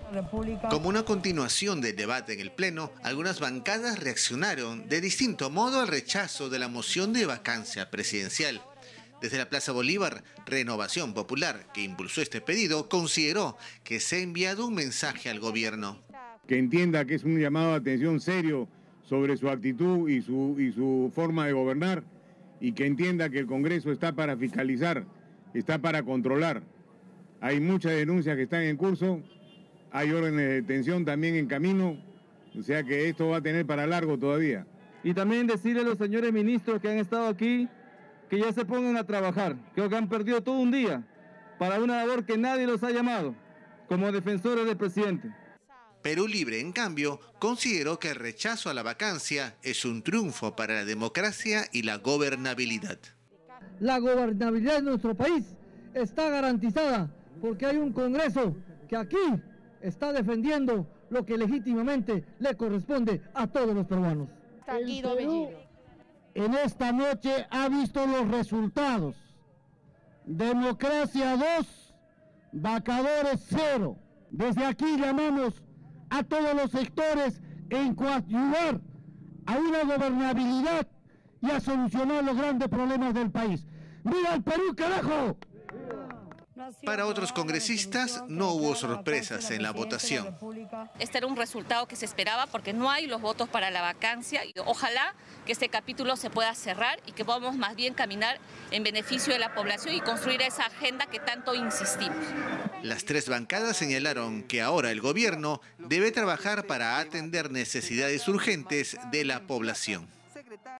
Como una continuación del debate en el Pleno, algunas bancadas reaccionaron de distinto modo al rechazo de la moción de vacancia presidencial. Desde la Plaza Bolívar, Renovación Popular, que impulsó este pedido, consideró que se ha enviado un mensaje al gobierno. Que entienda que es un llamado de atención serio sobre su actitud y su forma de gobernar, y que entienda que el Congreso está para fiscalizar, está para controlar. Hay muchas denuncias que están en curso, hay órdenes de detención también en camino, o sea que esto va a tener para largo todavía. Y también decirle a los señores ministros que han estado aquí que ya se pongan a trabajar. Creo que han perdido todo un día para una labor que nadie los ha llamado, como defensores del presidente. Perú Libre, en cambio, consideró que el rechazo a la vacancia es un triunfo para la democracia y la gobernabilidad. La gobernabilidad de nuestro país está garantizada porque hay un Congreso que aquí está defendiendo lo que legítimamente le corresponde a todos los peruanos. El Perú en esta noche ha visto los resultados. Democracia 2, vacadores 0. Desde aquí llamamos a todos los sectores en coadyuvar a una gobernabilidad y a solucionar los grandes problemas del país. ¡Viva el Perú, carajo! Para otros congresistas no hubo sorpresas en la votación. Este era un resultado que se esperaba porque no hay los votos para la vacancia y ojalá que este capítulo se pueda cerrar y que podamos más bien caminar en beneficio de la población y construir esa agenda que tanto insistimos. Las tres bancadas señalaron que ahora el gobierno debe trabajar para atender necesidades urgentes de la población.